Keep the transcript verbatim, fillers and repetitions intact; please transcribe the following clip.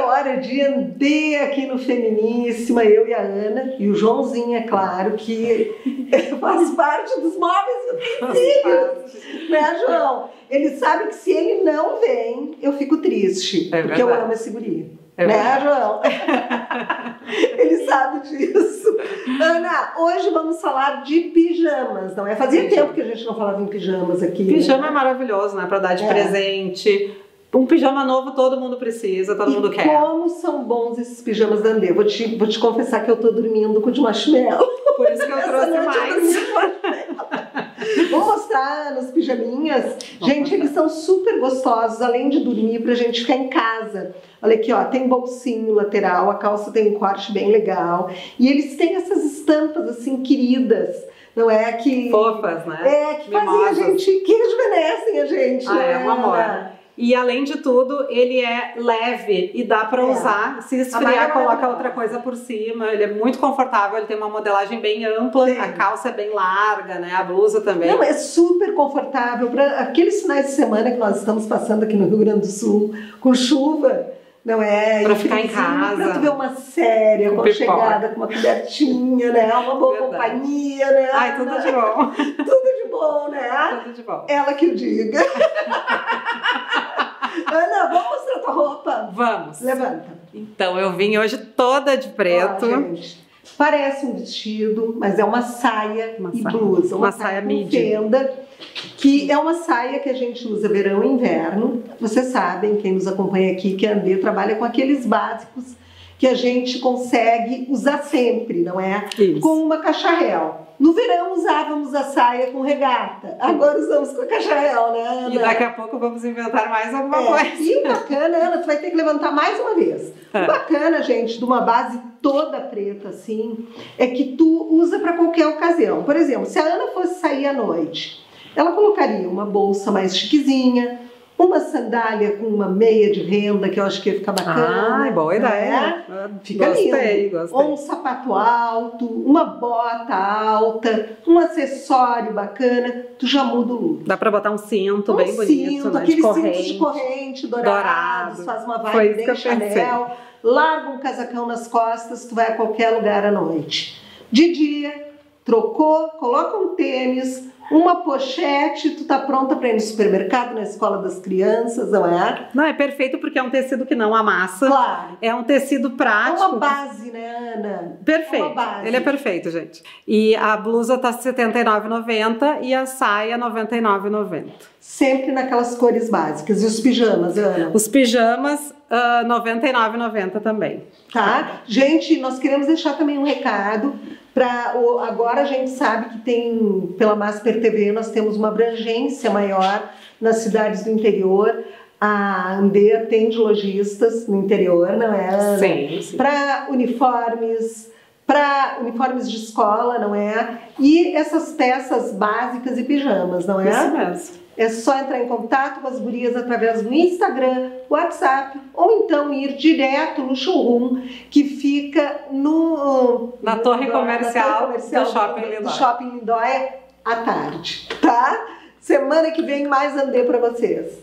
hora de Andê aqui no Feminíssima, eu e a Ana, e o Joãozinho, é claro, que faz parte dos móveis utensílios, né, João? Ele sabe que se ele não vem, eu fico triste, é porque verdade. eu amo esse guri. É né, verdade. João? Ele sabe disso. Ana, hoje vamos falar de pijamas, não é? Fazia Pijama. tempo que a gente não falava em pijamas aqui. Pijama né? é maravilhoso, né? Pra dar de É. presente. Um pijama novo todo mundo precisa, todo e mundo quer. Como são bons esses pijamas da Andê. Vou te, vou te confessar que eu tô dormindo com o de marshmallow. Por isso que eu trouxe mais. Vou mostrar nos pijaminhas. Gente, eles são super gostosos, além de dormir, pra gente ficar em casa. Olha aqui, ó, tem bolsinho lateral, a calça tem um corte bem legal. E eles têm essas estampas, assim, queridas. Não é que... Fofas, né? É, que fazem a gente, que rejuvenescem a gente. Ah, né, é um amor. Ana? E além de tudo, ele é leve e dá pra É. usar. Se A malha esfriar, é coloca maravilhosa. outra coisa por cima. Ele é muito confortável, ele tem uma modelagem bem ampla. Sim. A calça é bem larga, né? A blusa também. Não, é super confortável. Para aqueles finais de semana que nós estamos passando aqui no Rio Grande do Sul, com chuva, não é? Pra E ficar em friozinho, casa. Pra tu ver uma série, Com aconchegada, com uma cobertinha, né? Uma boa Verdade. companhia, né? Ai, tudo de bom. Tudo de bom, né? Tudo de bom. Ela que o diga. Ana, vamos mostrar tua roupa? Vamos. Levanta. Então, eu vim hoje toda de preto. Ó, gente, parece um vestido, mas é uma saia Uma e saia. blusa. Uma saia com midi. fenda, que é uma saia que a gente usa verão e inverno. Vocês sabem, quem nos acompanha aqui, que a Andê trabalha com aqueles básicos que a gente consegue usar sempre, não é? Isso. Com uma cacharel. No verão usávamos a saia com regata, agora usamos com a cacharel, né, Ana? E daqui a pouco vamos inventar mais alguma É, coisa. e o bacana, Ana, tu vai ter que levantar mais uma vez. É. O bacana, gente, de uma base toda preta assim, é que tu usa para qualquer ocasião. Por exemplo, se a Ana fosse sair à noite, ela colocaria uma bolsa mais chiquezinha, uma sandália com uma meia de renda, que eu acho que ia ficar bacana. Ai, boa ideia. né? Fica Gostei, lindo. gostei. Ou um sapato alto, uma bota alta, um acessório bacana, tu já muda o look. Dá pra botar um cinto Um bem bonito, cinto, né? aqueles De corrente. cintos de corrente dourados, Dourado. faz uma Foi vibe isso que bem eu pensei. Chanel, larga um casacão nas costas, tu vai a qualquer lugar à noite. De dia, trocou, coloca um tênis, uma pochete, tu tá pronta para ir no supermercado, na escola das crianças, não é? Não, é perfeito porque é um tecido que não amassa. Claro. É um tecido É prático. uma base, né, Ana? Perfeito. É uma base. Ele é perfeito, gente. E a blusa tá setenta e nove reais e noventa centavos e a saia noventa e nove reais e noventa centavos. Sempre naquelas cores básicas. E os pijamas, Ana? Os pijamas, uh, noventa e nove reais e noventa centavos também. Tá? Gente, nós queremos deixar também um recado. Pra, o, agora a gente sabe que tem, pela Masper T V, nós temos uma abrangência maior nas cidades do interior. A Andê atende lojistas no interior, não é, Ana? Sim, sim. Para uniformes, para uniformes de escola, não é? E essas peças básicas e pijamas, não é? Isso mesmo. É só entrar em contato com as gurias através do Instagram, WhatsApp, ou então ir direto no showroom que fica no, Na no- torre na comercial torre comercial do Shopping do, Lindóia. do Shopping Lindóia à tarde, tá? Semana que vem mais Andê para vocês.